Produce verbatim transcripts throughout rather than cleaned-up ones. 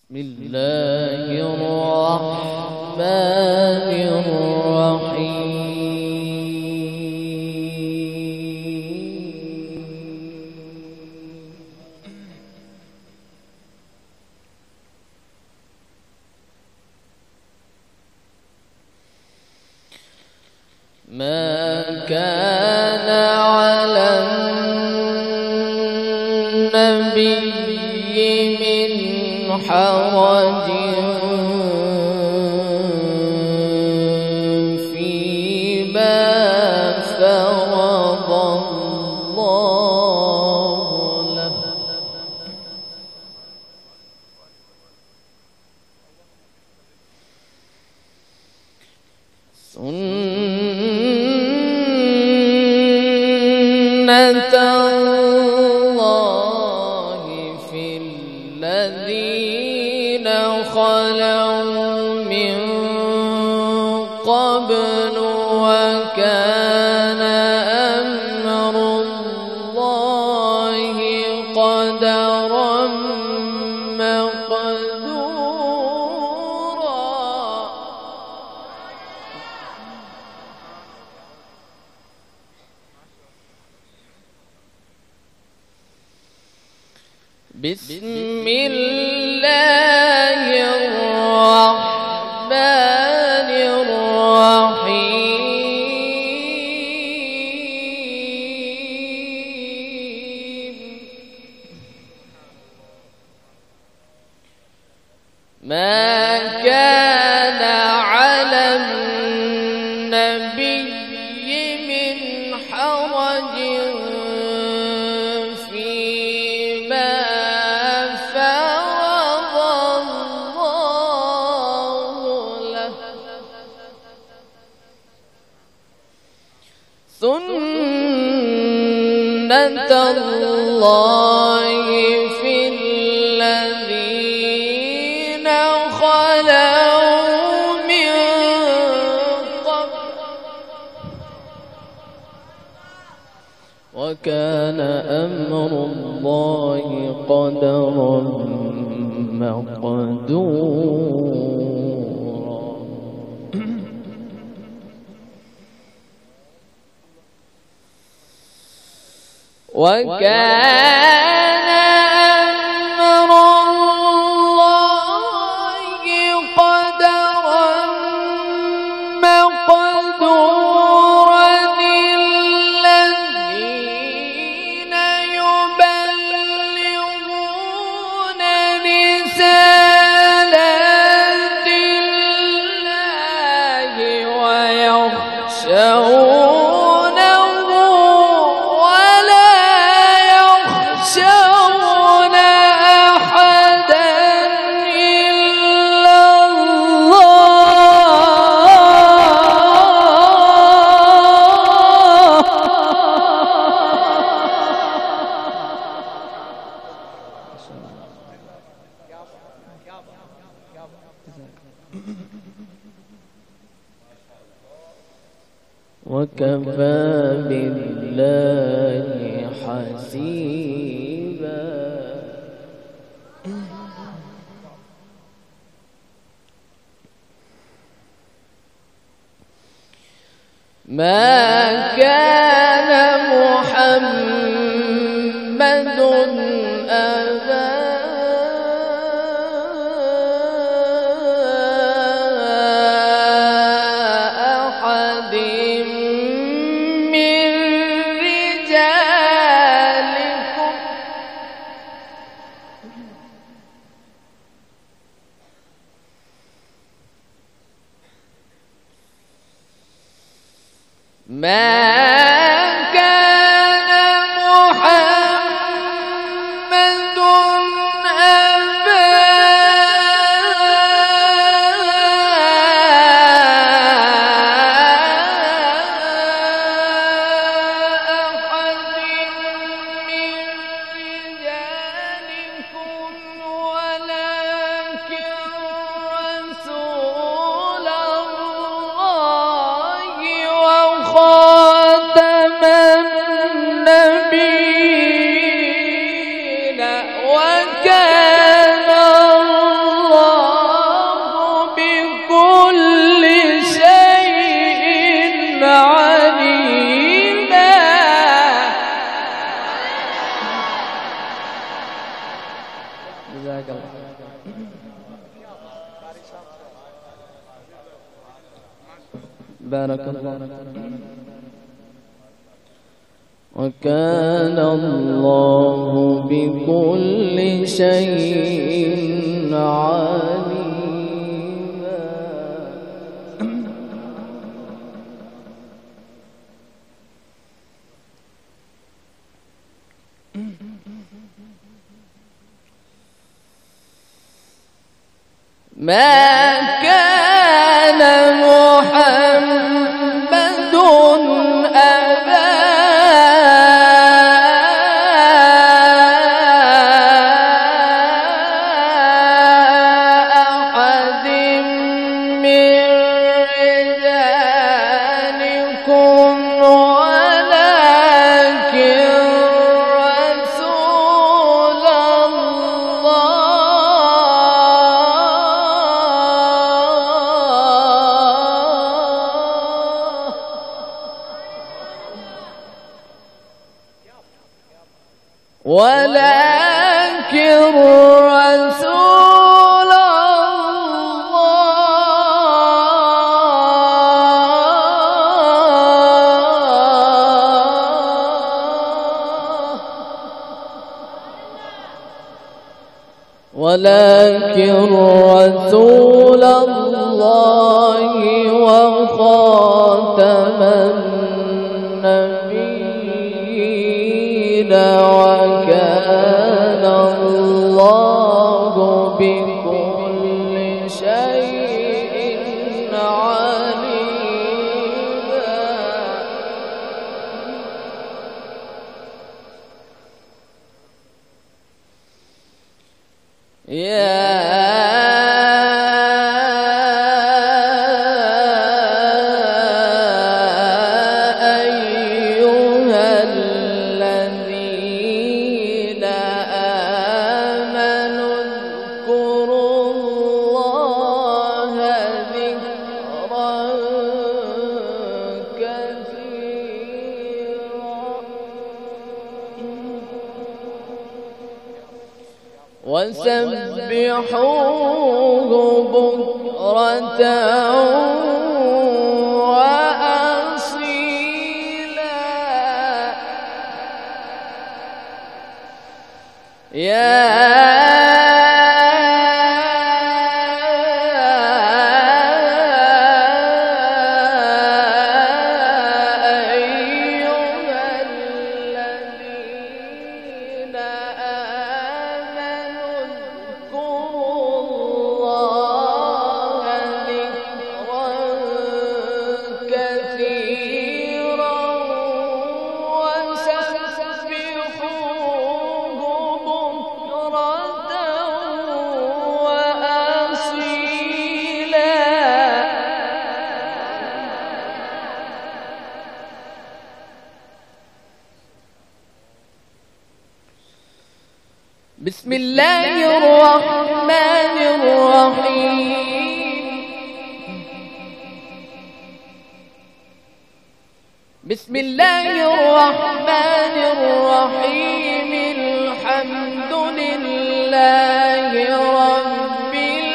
بسم الله الرحمن الرحيم. ما كان على النبي من حرج فيما فرض الله له. سنة الله في الذين خلوا من قبل وكان أمر الله قدرا مقدورا. بسم الله الرحمن الرحيم. ما كان على النبي من حرج فيما فرض الله له. سنة الله في الذين خلوا من قبل وكان أمر الله قدرا مقدورا. وكان أمر الله قدرا مقدورا. الذين يبلغون رسالات الله ويخشونه ولا يخشون أحدا إلا وكفى بالله حسيبا. ما كان محمد أبا أحد من رجالكم ما كان محمد أبا أحد من رجالكم ولكن رسول الله وخاتم بارك الله. وكان الله بكل شيء عليما. ما كان محمد أبا أحد من رجالكم ولكن رسول ولكن رسول الله ولكن رسول الله وخاتم النبيين وكان الله بكل شيء عليما. يا وسبحوه بكرة وأصيلا. يا بسم الله الرحمن الرحيم. بسم الله الرحمن الرحيم. الحمد لله رب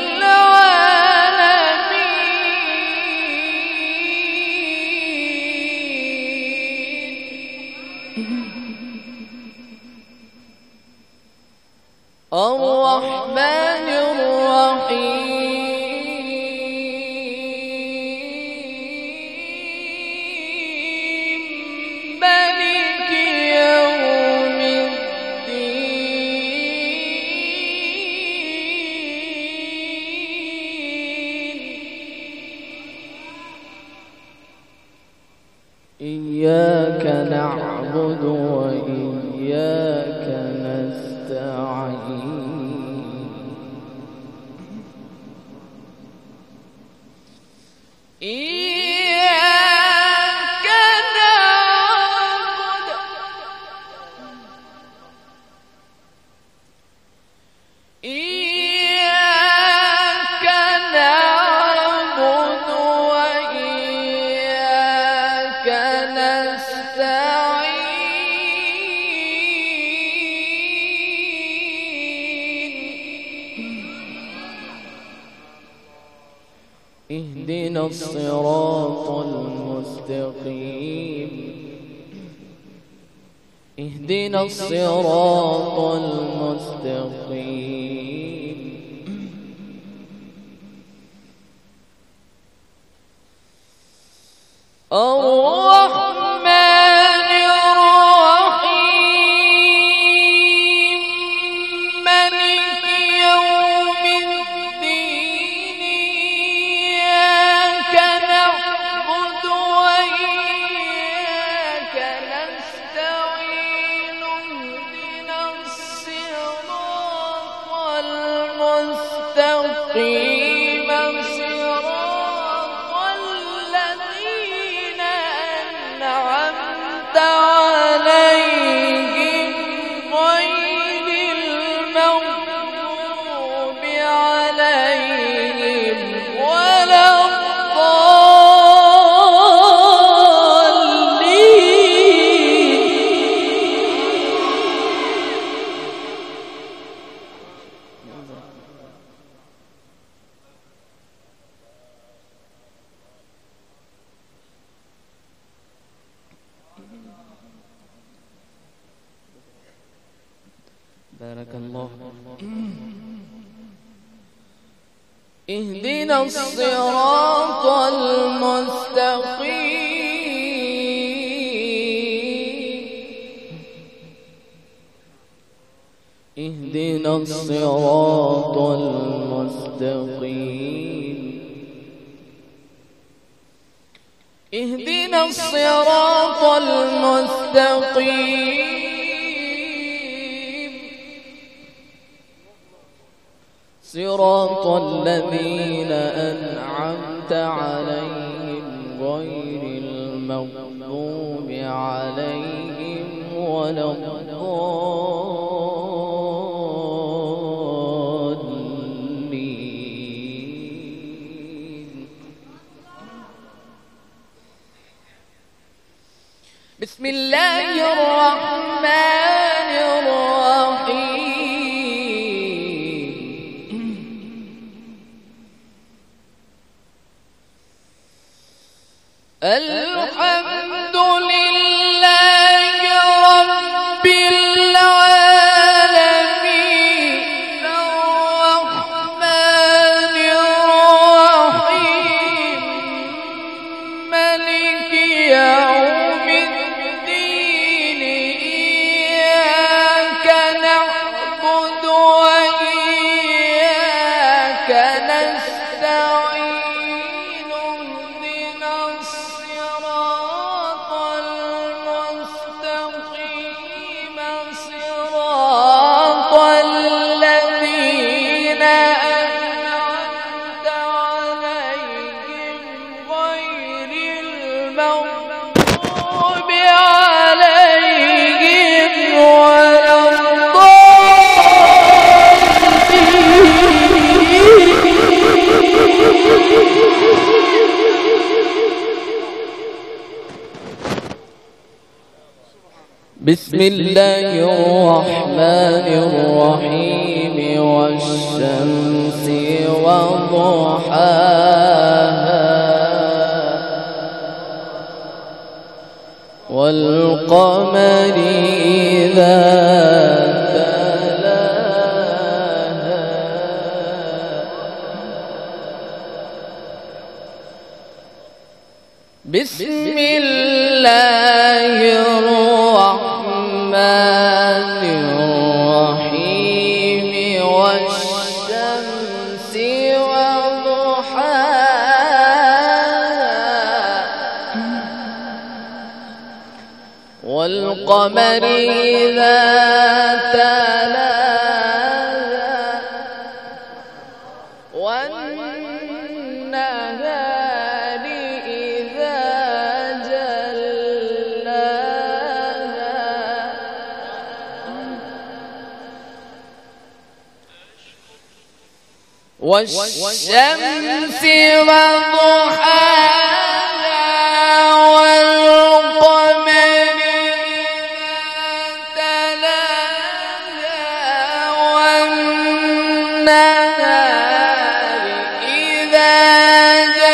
العالمين الرحمن الرحيم مالك يوم الدين. إياك نعبد وإياك نستعين. إياك نعبد إياك نعبد وإياك نستعين. اهدنا الصراط المستقيم اهدنا الصراط المستقيم الرحمن الرحيم مالك يوم الدين إياك نعبد وإياك نستعين اهدنا الصراط المستقيم صراط الذين أنعمت عليهم غير المغضوب عليهم ولا بارك الله. اهدنا الصراط المستقيم اهدنا الصراط المستقيم اهدنا الصراط المستقيم صراط الذين أنعمت عليهم غير المغضوب عليهم ولا الضالين. بسم الله الرحمن الرحيم. الحمد لله رب العالمين الرحمن الرحيم مالك يوم الدين إياك نعبد وإياك نستعين بسم الله الرحمن الرحيم والشمس وضحاها والقمر إذا تلاها بسم الله الرحمن الرحيم والشمس وضحاها والقمر إذا تلاها والنهار إذا جلاها والشمس وضحاها والنهار إذا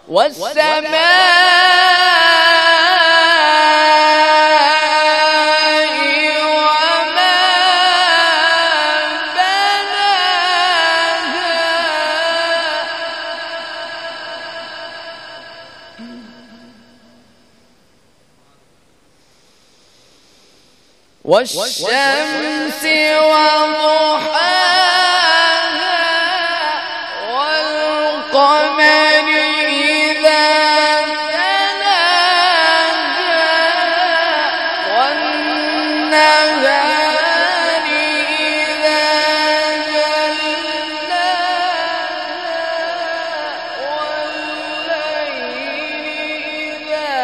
والشمس وضحاها والقمر إذا تلاها والنهار إذا جلاها والليل إذا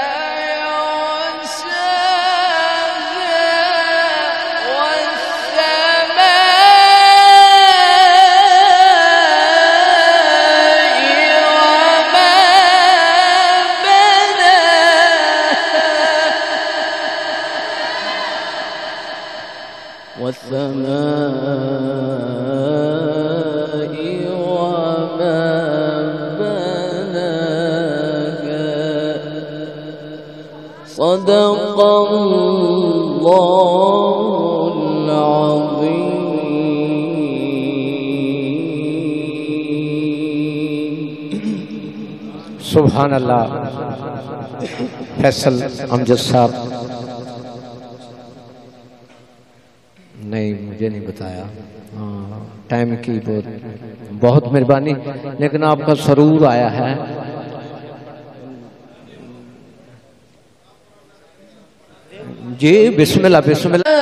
والسماء وما بناها. صدق الله العظيم. सुभान अल्लाह। फैसल अमजद साहब, नहीं मुझे नहीं बताया। हाँ, टाइम की बहुत बहुत मेहरबानी, लेकिन आपका सरूर आया है। जी बिस्मिल्लाह बिस्मिल्लाह।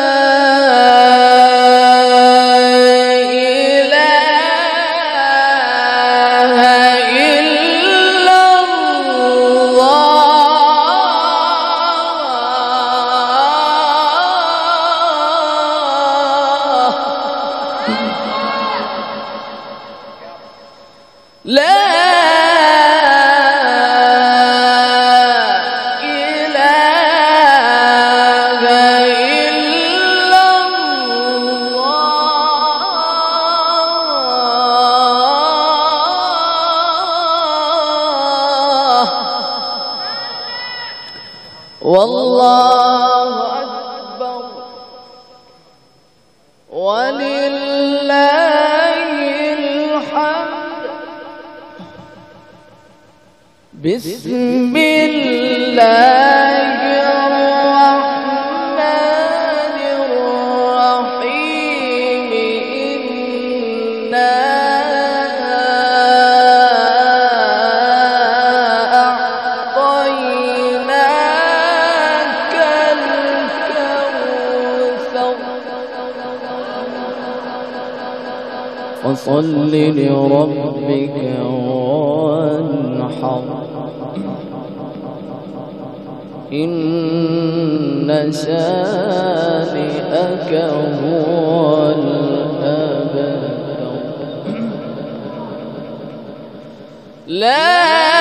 والله أكبر ولله الحمد. بسم الله الرحمن الرحيم. إنا فصل لربك وانحر. إن شانئك هو الأبتر. لا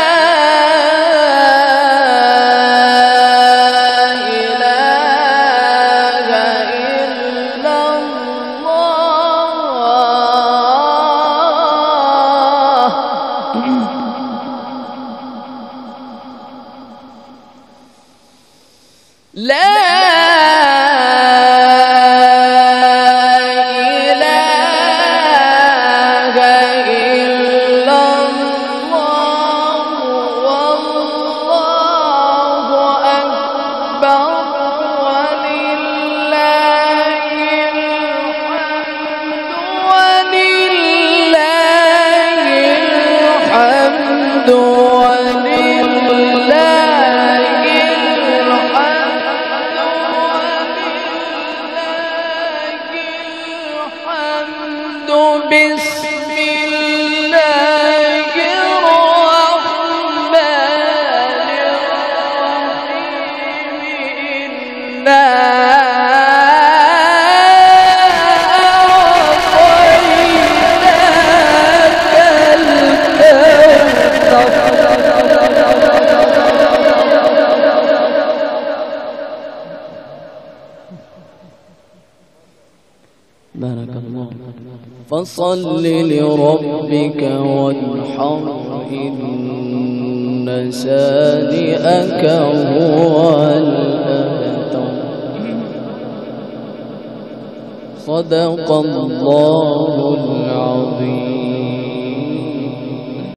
لا إله إلا الله والله أكبر ولله الحمد ولله الحمد بسم الله الرحمن الرحيم. إنا أعطيناك بارك الله. فصل لربك وانحر. إن شانئك هو الأبتر. صدق الله العظيم.